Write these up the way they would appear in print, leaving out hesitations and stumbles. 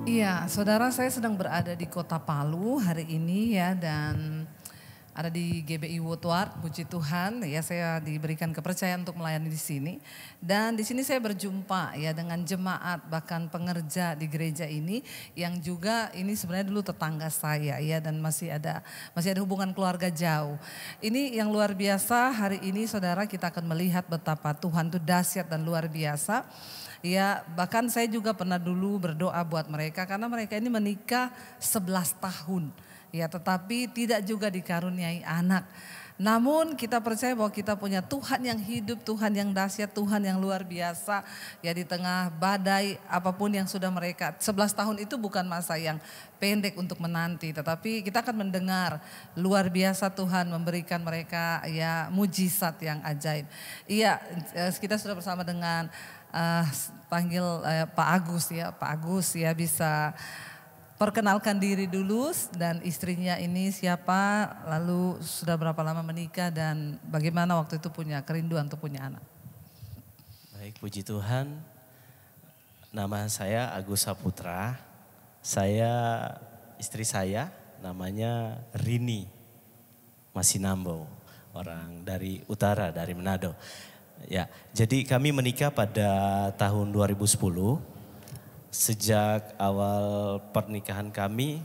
Iya, saudara, saya sedang berada di kota Palu hari ini ya, dan ada di GBI Woodward. Puji Tuhan ya, saya diberikan kepercayaan untuk melayani di sini. Dan di sini saya berjumpa ya dengan jemaat, bahkan pengerja di gereja ini yang juga ini sebenarnya dulu tetangga saya ya, dan masih ada hubungan keluarga jauh. Ini yang luar biasa, hari ini saudara, kita akan melihat betapa Tuhan itu dahsyat dan luar biasa. Ya, bahkan saya juga pernah dulu berdoa buat mereka karena mereka ini menikah 11 tahun. Ya, tetapi tidak juga dikaruniai anak. Namun kita percaya bahwa kita punya Tuhan yang hidup, Tuhan yang dahsyat, Tuhan yang luar biasa. Ya, di tengah badai apapun yang sudah mereka, 11 tahun itu bukan masa yang pendek untuk menanti. Tetapi kita akan mendengar luar biasa Tuhan memberikan mereka ya mujizat yang ajaib. Iya, kita sudah bersama dengan panggil Pak Agus ya. Pak Agus ya, bisa perkenalkan diri dulu dan istrinya ini siapa, lalu sudah berapa lama menikah dan bagaimana waktu itu punya kerinduan untuk punya anak. Baik, puji Tuhan. Nama saya Agus Saputra. Istri saya namanya Rini Masinambo, orang dari utara, dari Manado. Ya, jadi kami menikah pada tahun 2010. Sejak awal pernikahan kami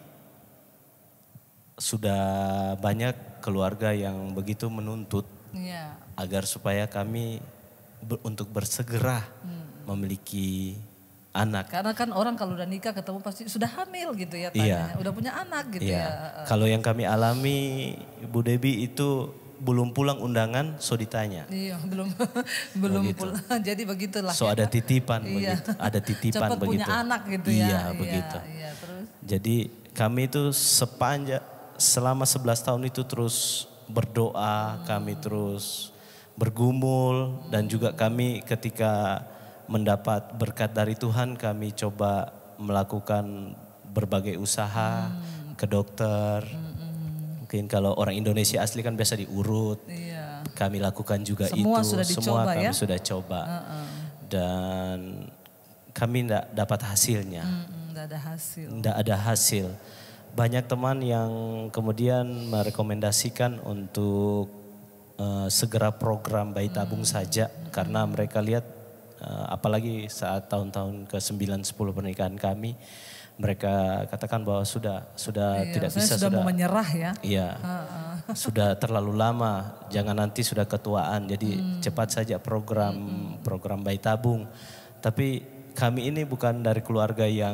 sudah banyak keluarga yang begitu menuntut agar supaya kami untuk bersegera memiliki anak. Karena kan orang kalau udah nikah ketemu pasti sudah hamil gitu ya tanyanya, udah punya anak gitu ya. Kalau yang kami alami, Bu Debi, itu belum pulang undangan, so ditanya. Iya, belum pulang. Jadi begitulah. So ada titipan begitu, ada titipan cepat begitu. Punya anak gitu ya. Iya, begitu. Iya, terus. Jadi kami itu selama 11 tahun itu terus berdoa, kami terus bergumul, dan juga kami ketika mendapat berkat dari Tuhan, kami coba melakukan berbagai usaha ke dokter. Mungkin kalau orang Indonesia asli kan biasa diurut. Iya. Kami lakukan juga Semua itu. Sudah dicoba, kami ya? sudah coba. Dan kami tidak dapat hasilnya. Tidak ada hasil. Banyak teman yang kemudian merekomendasikan untuk segera program bayi tabung saja. Karena mereka lihat apalagi saat tahun-tahun ke-9, 10 pernikahan kami. Mereka katakan bahwa sudah tidak bisa, sudah mau menyerah ya. Iya, sudah terlalu lama, jangan nanti sudah ketuaan. Jadi cepat saja program bayi tabung. Tapi kami ini bukan dari keluarga yang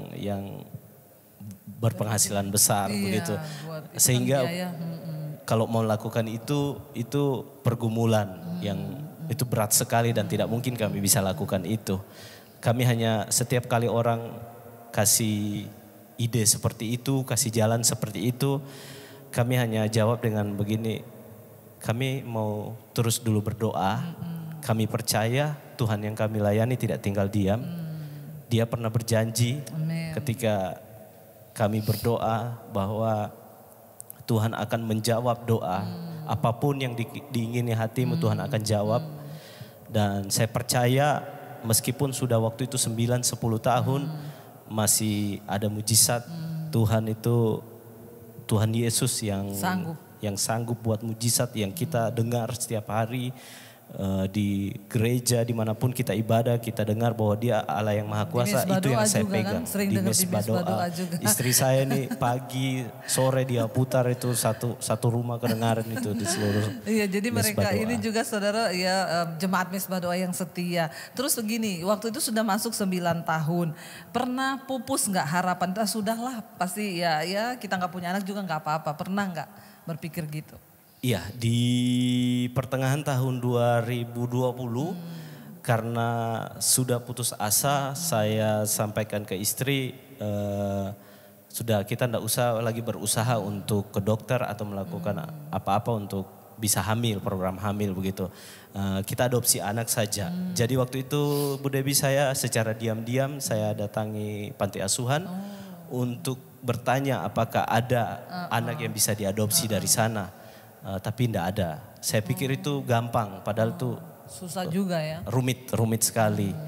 berpenghasilan besar begitu, sehingga kalau mau lakukan itu pergumulan yang itu berat sekali dan tidak mungkin kami bisa lakukan itu. Kami hanya setiap kali orang kasih ide seperti itu, kasih jalan seperti itu, kami hanya jawab dengan begini, kami mau terus dulu berdoa, kami percaya Tuhan yang kami layani tidak tinggal diam. Dia pernah berjanji ketika kami berdoa bahwa Tuhan akan menjawab doa, apapun yang diingini hatimu Tuhan akan jawab. Dan saya percaya meskipun sudah waktu itu 9-10 tahun, masih ada mujizat. Tuhan itu Tuhan Yesus yang sanggup buat mujizat yang kita dengar setiap hari di gereja, dimanapun kita ibadah, kita dengar bahwa Dia Allah yang Maha Kuasa. Itu yang saya pegang. Kan? Di Mes Badoa juga. Istri saya nih pagi sore dia putar itu satu rumah kedengaran itu di seluruh. Iya, jadi Mes mereka Badoa. ini juga saudara ya, jemaat Mes Badoa yang setia. Terus begini, waktu itu sudah masuk 9 tahun. Pernah pupus nggak harapan? Sudahlah pasti ya kita nggak punya anak juga nggak apa-apa. Pernah nggak berpikir gitu? Iya, di pertengahan tahun 2020 karena sudah putus asa, saya sampaikan ke istri, sudah kita tidak usah lagi berusaha untuk ke dokter atau melakukan apa-apa untuk bisa hamil, program hamil begitu. Kita adopsi anak saja. Jadi waktu itu Bu Debi, saya secara diam-diam saya datangi panti asuhan untuk bertanya apakah ada anak yang bisa diadopsi dari sana. Tapi tidak ada. Saya pikir itu gampang, padahal itu susah juga ya. Rumit sekali.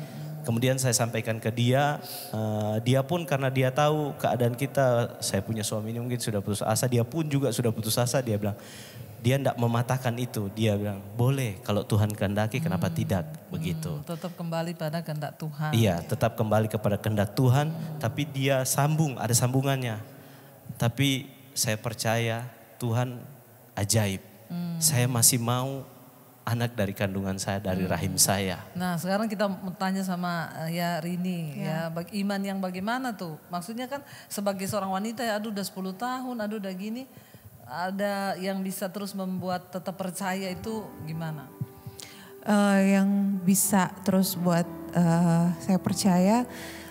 Kemudian saya sampaikan ke dia, dia pun karena dia tahu keadaan kita, saya punya suami ini mungkin sudah putus asa, dia pun juga sudah putus asa, dia bilang, dia tidak mematahkan itu, dia bilang boleh kalau Tuhan kehendaki kenapa tidak, begitu. Tetap kembali pada kehendak Tuhan. Iya, tetap kembali kepada kehendak Tuhan, tapi dia sambung, ada sambungannya. Tapi saya percaya Tuhan ajaib, saya masih mau anak dari kandungan saya, dari rahim saya. Nah sekarang kita mau tanya sama ya Rini, ya iman yang bagaimana tuh? Maksudnya kan sebagai seorang wanita ya aduh udah 10 tahun, aduh udah gini. Ada yang bisa terus membuat tetap percaya itu gimana? Yang bisa terus buat saya percaya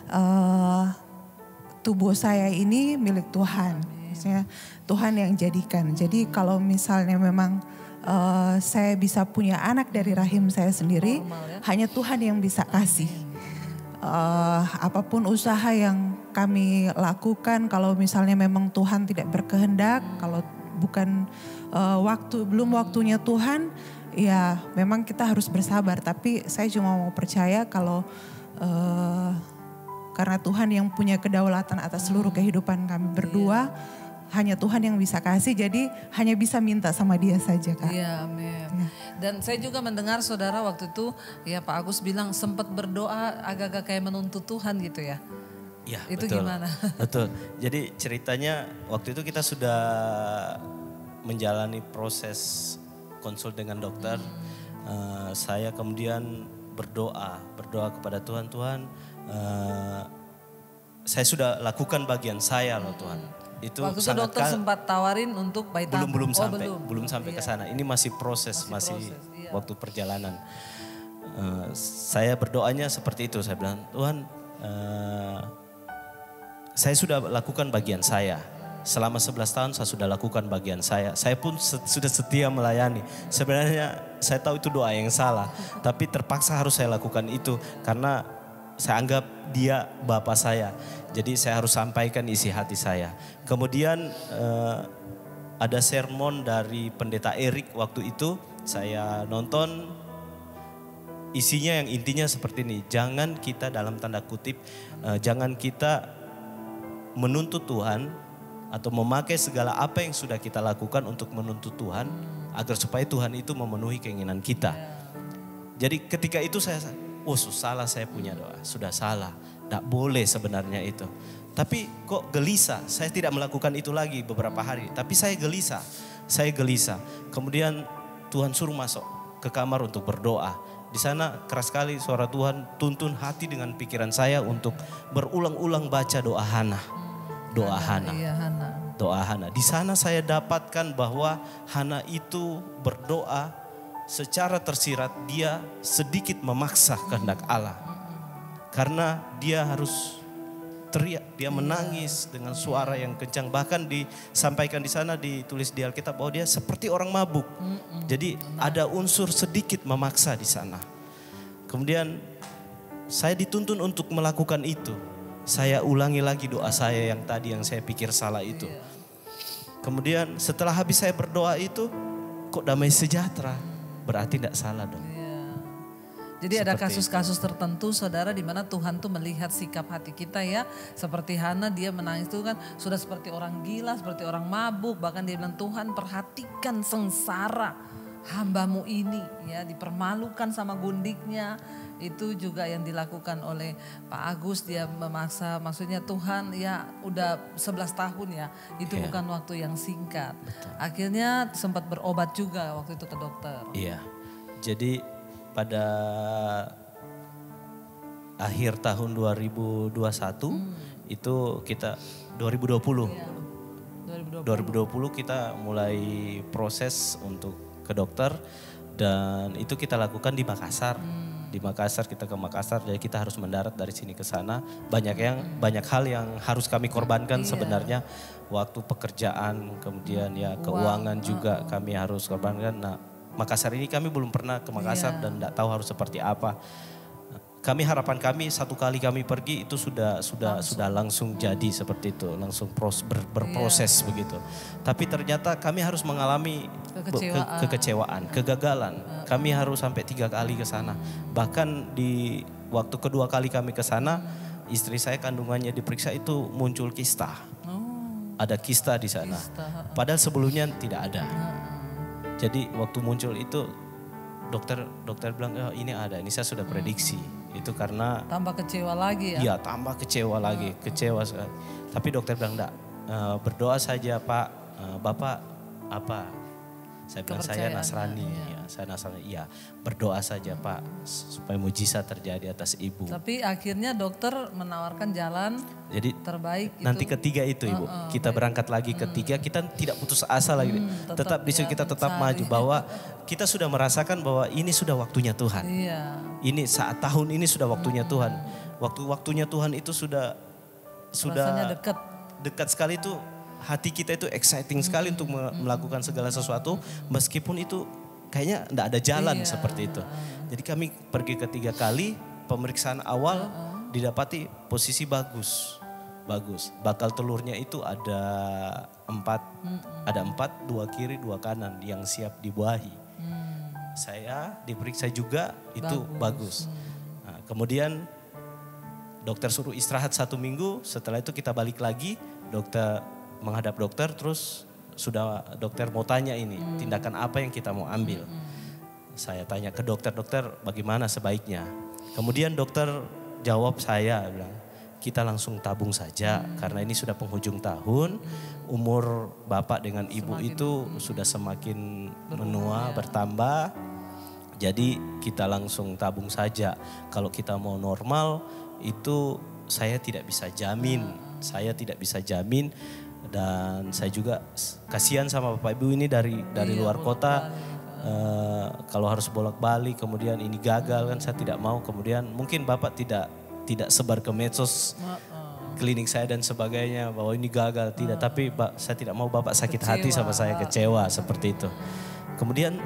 tubuh saya ini milik Tuhan. Maksudnya Tuhan yang jadikan. Jadi kalau misalnya memang saya bisa punya anak dari rahim saya sendiri, hanya Tuhan yang bisa kasih. Apapun usaha yang kami lakukan, kalau misalnya memang Tuhan tidak berkehendak, kalau bukan belum waktunya Tuhan, ya memang kita harus bersabar. Tapi saya cuma mau percaya kalau karena Tuhan yang punya kedaulatan atas seluruh kehidupan kami berdua. Hanya Tuhan yang bisa kasih, jadi hanya bisa minta sama Dia saja, Kak. Iya, amin. Ya. Dan saya juga mendengar saudara waktu itu, ya Pak Agus bilang sempat berdoa agak-agak kayak menuntut Tuhan gitu ya. Iya, itu betul. Gimana? Betul. Jadi ceritanya waktu itu kita sudah menjalani proses konsul dengan dokter. Saya kemudian berdoa kepada Tuhan, saya sudah lakukan bagian saya loh Tuhan. Itu waktu itu dokter sempat tawarin untuk bayi tabung. belum sampai ke sana. Ini masih proses, iya. Waktu perjalanan. Saya berdoanya seperti itu. Saya bilang, Tuhan, saya sudah lakukan bagian saya. Selama 11 tahun saya sudah lakukan bagian saya. Saya pun sudah setia melayani. Sebenarnya saya tahu itu doa yang salah, tapi terpaksa harus saya lakukan itu karena saya anggap dia bapak saya. Jadi saya harus sampaikan isi hati saya. Kemudian ada sermon dari pendeta Erik waktu itu. Saya nonton, isinya yang intinya seperti ini. Jangan kita dalam tanda kutip, jangan kita menuntut Tuhan atau memakai segala apa yang sudah kita lakukan untuk menuntut Tuhan. Agar supaya Tuhan itu memenuhi keinginan kita. Jadi ketika itu saya, salah saya punya doa, sudah salah. Tidak boleh sebenarnya itu. Tapi kok gelisah, saya tidak melakukan itu lagi beberapa hari. Tapi saya gelisah. Kemudian Tuhan suruh masuk ke kamar untuk berdoa. Di sana keras sekali suara Tuhan tuntun hati dengan pikiran saya untuk berulang-ulang baca doa Hana. Doa Hana. Doa Hana. Di sana saya dapatkan bahwa Hana itu berdoa secara tersirat, dia sedikit memaksa kehendak Allah. Karena dia harus teriak, dia menangis dengan suara yang kencang. Bahkan disampaikan di sana, ditulis di Alkitab bahwa dia seperti orang mabuk. Jadi ada unsur sedikit memaksa di sana. Kemudian saya dituntun untuk melakukan itu. Saya ulangi lagi doa saya yang tadi yang saya pikir salah itu. Kemudian setelah habis saya berdoa itu, kok damai sejahtera. Berarti tidak salah dong. Jadi ada kasus-kasus tertentu saudara di mana Tuhan tuh melihat sikap hati kita ya. Seperti Hana, dia menangis itu kan sudah seperti orang gila, seperti orang mabuk. Bahkan dia bilang, Tuhan perhatikan sengsara hambamu ini ya, dipermalukan sama gundiknya. Itu juga yang dilakukan oleh Pak Agus, dia memaksa, maksudnya Tuhan ya udah 11 tahun ya, itu bukan waktu yang singkat. Betul. Akhirnya sempat berobat juga waktu itu ke dokter. Iya, jadi pada akhir tahun 2021 itu kita 2020. Iya, 2020 kita mulai proses untuk ke dokter dan itu kita lakukan di Makassar. Di Makassar, kita ke Makassar, jadi kita harus mendarat dari sini ke sana. Banyak hal yang harus kami korbankan sebenarnya. Waktu pekerjaan, kemudian ya keuangan juga kami harus korbankan. Nah, Makassar ini kami belum pernah ke Makassar dan tidak tahu harus seperti apa. harapan kami satu kali kami pergi itu sudah langsung jadi seperti itu, langsung berproses begitu. Tapi ternyata kami harus mengalami kekecewaan, kegagalan. Kami harus sampai 3 kali ke sana. Bahkan di waktu kedua kali kami ke sana, istri saya kandungannya diperiksa itu muncul kista. Ada kista di sana. Padahal sebelumnya tidak ada. Jadi waktu muncul itu dokter bilang, oh, ini ada, ini saya sudah prediksi. Itu karena tambah kecewa lagi ya? Iya, tambah kecewa lagi, kecewa sekali. Tapi dokter bilang enggak, berdoa saja Pak, Bapak apa? Saya bilang saya Nasrani, ya, saya Nasrani. Iya, berdoa saja Pak supaya mujizat terjadi atas ibu. Tapi akhirnya dokter menawarkan jalan jadi terbaik. Nanti ketiga itu Ibu, kita berangkat lagi ketiga, kita tidak putus asa lagi. Tetap di situ kita tetap maju bahwa kita sudah merasakan bahwa ini sudah waktunya Tuhan. Iya. Ini saat tahun ini sudah waktunya Tuhan. Waktunya Tuhan itu sudah rasanya dekat sekali itu. Hati kita itu exciting sekali untuk melakukan segala sesuatu meskipun itu kayaknya enggak ada jalan seperti itu. Jadi kami pergi ke 3 kali, pemeriksaan awal didapati posisi bagus. Bakal telurnya itu ada 4, 2 kiri 2 kanan yang siap dibuahi. Saya diperiksa juga itu bagus. Nah, kemudian dokter suruh istirahat 1 minggu, setelah itu kita balik lagi, menghadap dokter, terus sudah dokter mau tanya ini tindakan apa yang kita mau ambil. Saya tanya ke dokter bagaimana sebaiknya. Kemudian dokter jawab saya bilang kita langsung tabung saja karena ini sudah penghujung tahun, umur bapak dengan ibu itu sudah semakin menua bertambah. Jadi kita langsung tabung saja. Kalau kita mau normal itu saya tidak bisa jamin. Dan saya juga kasihan sama bapak ibu ini dari luar kota. Kalau harus bolak-balik kemudian ini gagal kan saya tidak mau. Kemudian mungkin bapak tidak sebar ke medsos klinik saya dan sebagainya bahwa ini gagal. Tidak, tapi saya tidak mau bapak sakit hati sama saya, kecewa seperti itu. Kemudian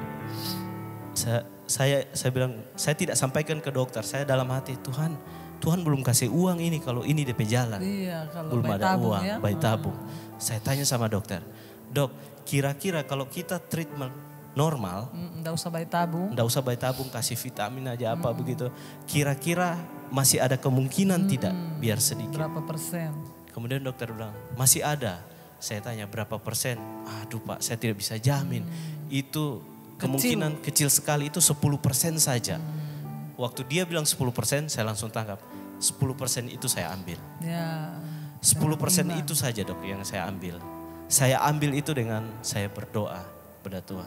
saya bilang, saya tidak sampaikan ke dokter. Saya dalam hati, Tuhan belum kasih uang ini kalau ini DP jalan. Iya, kalau belum ada tabung, uang, ya? bayi tabung. Saya tanya sama dokter, dok kira-kira kalau kita treatment normal. Nggak usah bayi tabung. Nggak usah bayi tabung, kasih vitamin aja apa begitu. Kira-kira masih ada kemungkinan tidak biar sedikit. Berapa persen? Kemudian dokter bilang, masih ada. Saya tanya berapa persen? Aduh Pak, saya tidak bisa jamin. Itu kemungkinan kecil sekali, itu 10% saja. Waktu dia bilang 10%, saya langsung tangkap. 10% itu saya ambil. Ya. 10% itu saja dok yang saya ambil. Saya ambil itu dengan saya berdoa pada Tuhan.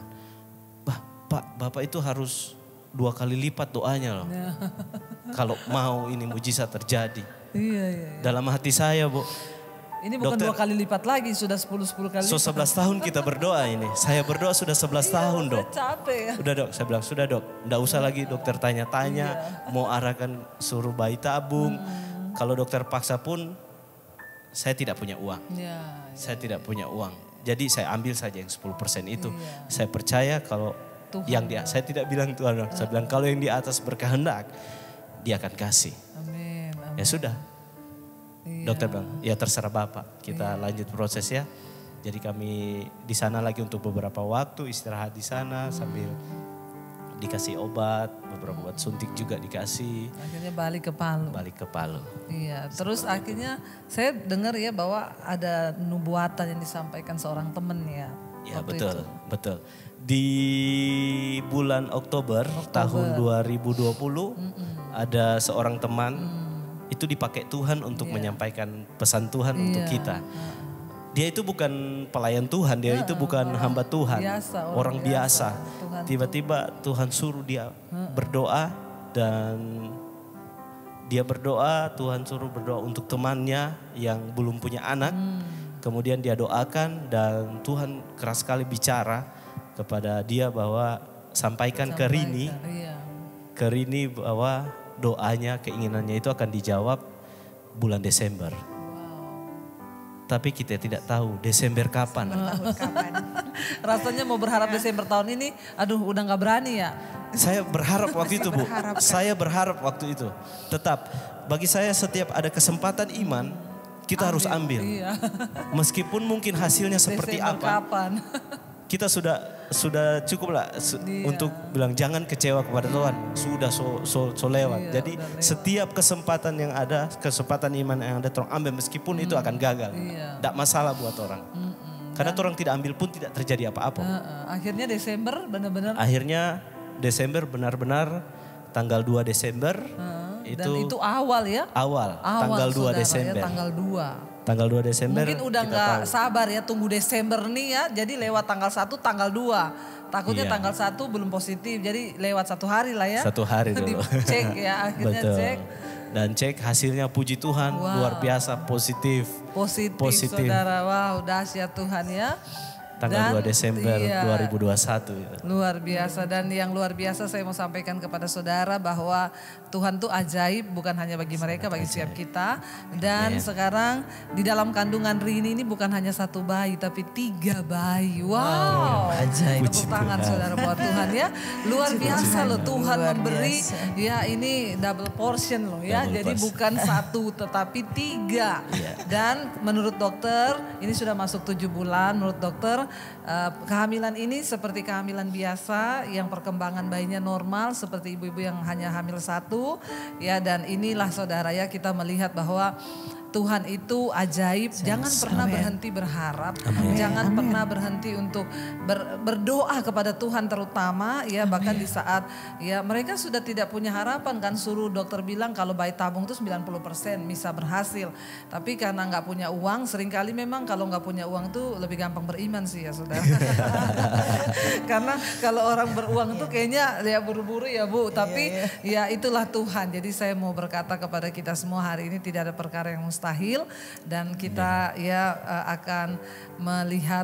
Pak, Bapak itu harus 2 kali lipat doanya loh. Ya. Kalau mau ini mujizat terjadi. Iya. Dalam hati saya Bu. Ini bukan dokter, 2 kali lipat lagi, sudah 10 kali lipat. 11 tahun kita berdoa ini. Saya berdoa sudah 11 tahun dok. Capek ya. Udah dok, saya bilang sudah dok. Nggak usah lagi dokter tanya-tanya. Mau arahkan suruh bayi tabung. Kalau dokter paksa pun saya tidak punya uang. Saya tidak punya uang. Jadi saya ambil saja yang 10% itu. Saya percaya kalau Tuhan saya tidak bilang Tuhan dok. Saya bilang kalau yang di atas berkehendak, dia akan kasih. Amin. Ya sudah. Dokter bilang, ya terserah Bapak, kita lanjut proses ya. Jadi kami di sana lagi untuk beberapa waktu istirahat di sana sambil dikasih obat, beberapa obat suntik juga dikasih. Akhirnya balik ke Palu. Iya, terus akhirnya saya dengar ya bahwa ada nubuatan yang disampaikan seorang teman ya. Iya betul. Di bulan Oktober tahun 2020 ada seorang teman. Itu dipakai Tuhan untuk menyampaikan pesan Tuhan untuk kita. Dia itu bukan pelayan Tuhan, dia itu bukan hamba Tuhan. Orang biasa. Tiba-tiba Tuhan suruh dia berdoa dan dia berdoa, Tuhan suruh berdoa untuk temannya yang belum punya anak. Kemudian dia doakan dan Tuhan keras sekali bicara kepada dia bahwa sampaikan ke Rini bahwa doanya, keinginannya itu akan dijawab bulan Desember. Tapi kita tidak tahu Desember kapan. Tahun kapan? Rasanya mau berharap Desember tahun ini, aduh udah nggak berani ya. Saya berharap waktu itu Bu, saya berharap waktu itu. Tetap, bagi saya setiap ada kesempatan iman, kita harus ambil. Iya. Meskipun mungkin hasilnya seperti Desember apa. kapan? Kita sudah cukup lah untuk bilang jangan kecewa kepada Tuhan. Sudah so lewat. Iya, Jadi setiap kesempatan yang ada, kesempatan iman yang ada, tolong ambil meskipun itu akan gagal. Iya. Tidak masalah buat orang. Karena orang tidak ambil pun tidak terjadi apa-apa. Akhirnya Desember benar-benar. Akhirnya Desember benar-benar tanggal 2 Desember. Dan itu awal ya? Awal tanggal 2 saudara, Desember. Ya, tanggal 2. Tanggal 2 Desember. Mungkin udah nggak sabar ya tunggu Desember nih ya. Jadi lewat tanggal 1, tanggal 2. Takutnya Iya. tanggal 1 belum positif. Jadi lewat 1 hari lah ya. 1 hari dulu. Cek ya akhirnya Betul. cek. Dan cek hasilnya puji Tuhan luar biasa positif. Positif saudara. Wow dahsyat Tuhan ya. Tanggal 2 Desember iya, 2021. Luar biasa dan yang luar biasa saya mau sampaikan kepada saudara bahwa Tuhan tuh ajaib bukan hanya bagi mereka, bagi setiap kita. Dan sekarang di dalam kandungan Rini ini bukan hanya 1 bayi tapi 3 bayi. Wow. Ajaib. Tepuk tangan saudara buat Tuhan ya. Luar biasa loh Tuhan Luar memberi biasa. ya ini double portion loh ya. Double Jadi portion. bukan 1 tetapi 3. Dan menurut dokter ini sudah masuk 7 bulan menurut dokter. Kehamilan ini seperti kehamilan biasa yang perkembangan bayinya normal seperti ibu-ibu yang hanya hamil 1 ya, dan inilah saudara ya kita melihat bahwa Tuhan itu ajaib. Jangan pernah berhenti berharap. Jangan pernah berhenti untuk berdoa kepada Tuhan terutama ya. Bahkan di saat ya mereka sudah tidak punya harapan kan. Suruh dokter bilang kalau bayi tabung itu 90% bisa berhasil. Tapi karena nggak punya uang, seringkali memang kalau nggak punya uang itu lebih gampang beriman sih ya saudara. Karena kalau orang beruang itu kayaknya ya buru-buru ya Bu. Tapi ya itulah Tuhan. Jadi saya mau berkata kepada kita semua hari ini tidak ada perkara yang mustahil dan kita ya akan melihat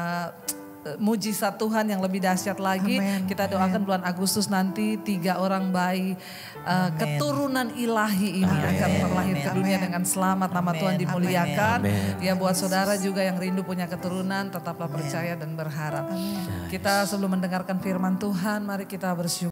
mujizat Tuhan yang lebih dahsyat lagi. Amen. Kita doakan bulan Agustus nanti 3 orang bayi keturunan ilahi ini akan terlahir ke dunia dengan selamat. Nama Tuhan dimuliakan. Ya buat saudara juga yang rindu punya keturunan tetaplah percaya dan berharap. Kita sebelum mendengarkan firman Tuhan mari kita bersyukur.